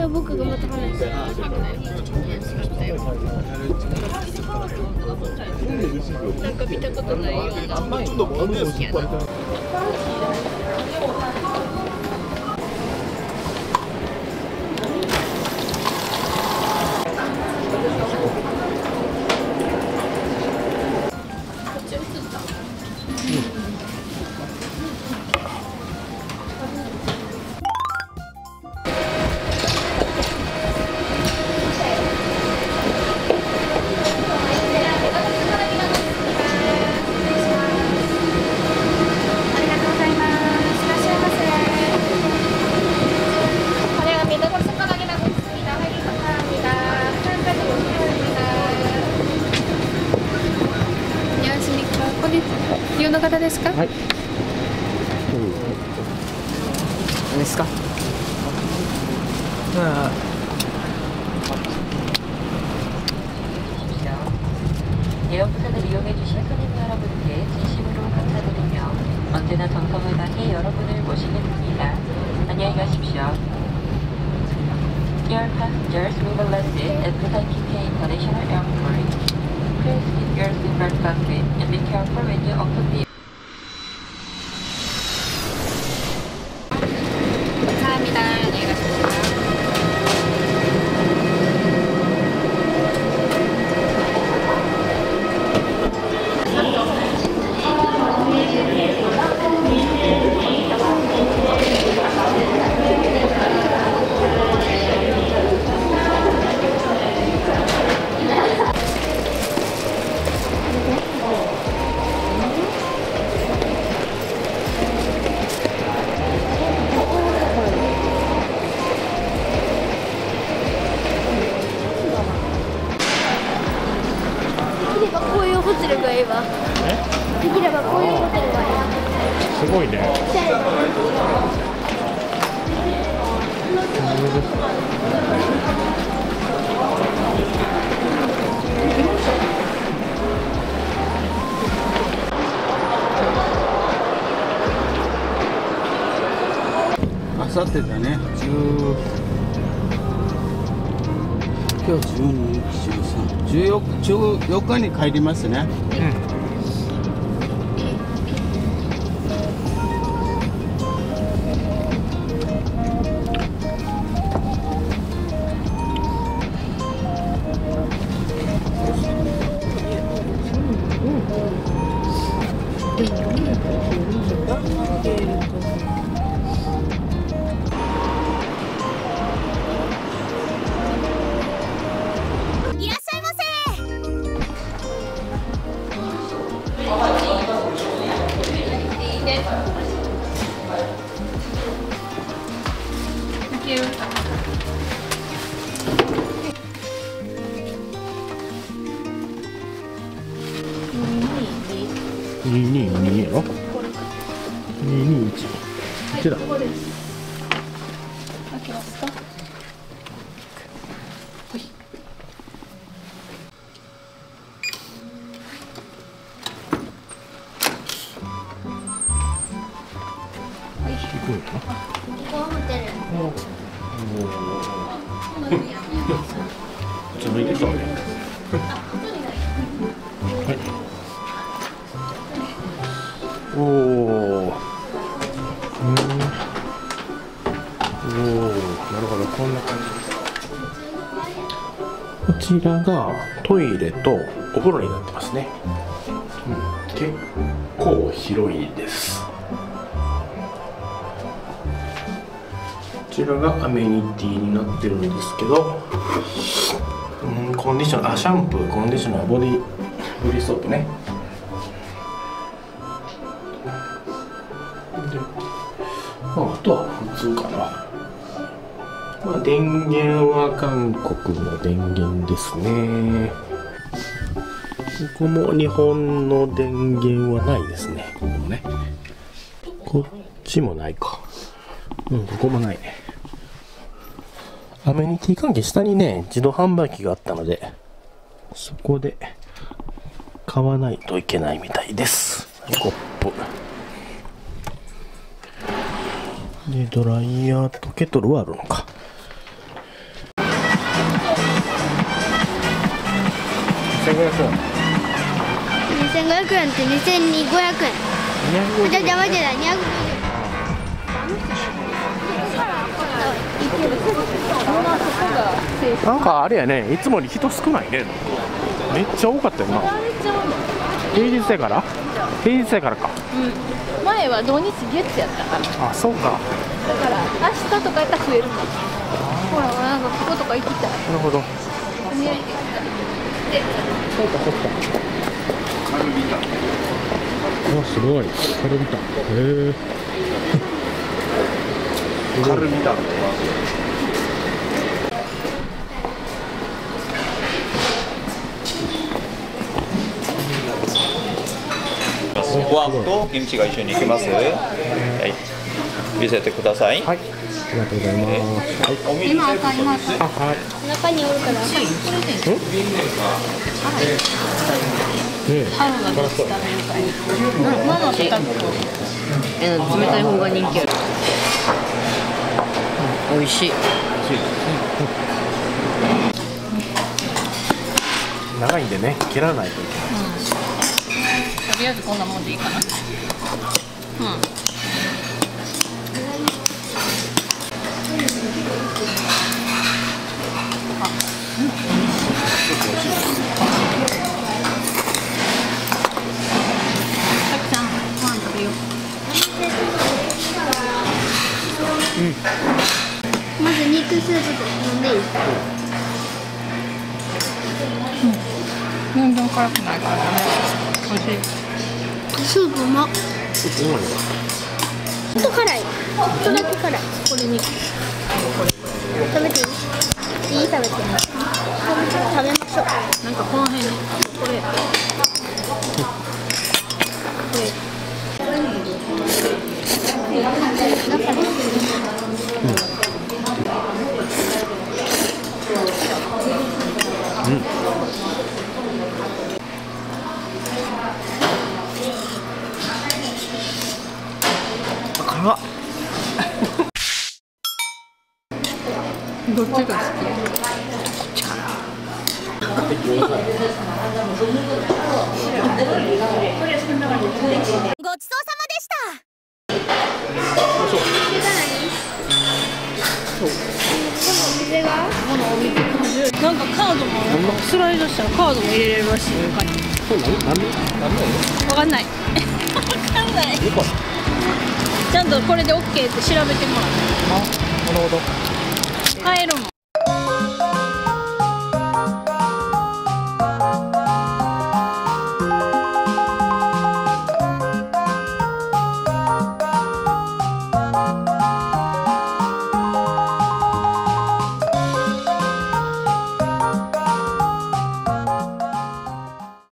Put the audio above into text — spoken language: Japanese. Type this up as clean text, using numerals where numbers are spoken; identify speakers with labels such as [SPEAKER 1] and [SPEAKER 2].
[SPEAKER 1] 僕がまた話してなんか見たことないような好きやな。の方ですか？はい。何ですか？
[SPEAKER 2] 에어부산을 이용해주신 손님 여러분께 진심으로 감사드리며 언제나 정성을 다해 여러분을 모시게 됩니다. 안녕히 가십시오. Dear passengers, we will landed at Busan Kim-hae International Airport. Please keep your seatbelt fastened and be careful when you open the
[SPEAKER 1] 감사합니다. 안녕히 가십시오.こういうホテルがいいわ。できればこういうホテルがいい。
[SPEAKER 3] すごいね。
[SPEAKER 4] あさってだね。今日12、13、14日に帰りますね。
[SPEAKER 3] 222やろ？ 221。こっちだ。
[SPEAKER 1] ここです。開けますか？はい。
[SPEAKER 3] すごいな。
[SPEAKER 1] ここはホテル。
[SPEAKER 3] ちょっといけそうね。はい。おお。なるほど、こんな感じです。こちらがトイレとお風呂になってますね。結構広いです。こちらがアメニティになってるんですけど、コンディショナー、シャンプー、コンディショナー、ボディソープね。で、あとは普通かな。電源は韓国の電源ですね。ここも日本の電源はないですね。ここもね。こっちもないか。ここもないね。アメニティ関係下にね、自動販売機があったので、そこで買わないといけないみたいです。コップ。で、ドライヤーとケトルはあるのか。
[SPEAKER 5] 2500円って2500円。じゃあ間違えた、250円。
[SPEAKER 3] なんかあれやね、いつもより人少ないね。めっちゃ多かったよな。平日やから平日やからか。
[SPEAKER 1] 前は土日月やったから。
[SPEAKER 3] あ、そうか。
[SPEAKER 1] だから明日とかやったら増えるもん。ほら、なんかこことか行きたい。
[SPEAKER 3] なるほど。そうかそうか。あ、すごい。カルビタン。へえ。カルビタン。
[SPEAKER 6] ご飯とキムチが一緒に行きます。はい。見せてください。
[SPEAKER 3] はい。ありがとうございます。はい。
[SPEAKER 1] 今赤います。
[SPEAKER 3] あ、はい。
[SPEAKER 5] 中におるから赤い。
[SPEAKER 1] 春がどっち食べるか。ママとタコ。冷たい方が人気ある。美味しい。
[SPEAKER 3] 長いんでね、切らないといけない。
[SPEAKER 1] とりあえずこんなもんでいいかな。
[SPEAKER 5] まず肉スープ飲んでいい？
[SPEAKER 1] 全然辛くないからね。美味しい。
[SPEAKER 5] スープうまっ。
[SPEAKER 3] ちょっとうまいわ。
[SPEAKER 5] ちょっと辛い。ちょっとだけ辛い。これに。食べていい？いい？食べて。食べましょう。
[SPEAKER 1] なんかこの辺にこれ。
[SPEAKER 3] 辛っ。
[SPEAKER 1] どっちが好き？
[SPEAKER 5] ごちそうさまでした。
[SPEAKER 1] なんかカードもスライドしたらカードも入れれるらしい。
[SPEAKER 3] これ何
[SPEAKER 1] わかんない。わかんない。ちゃんとこれで OK って調べてもらう。
[SPEAKER 3] なるほど。
[SPEAKER 1] 買えるもん。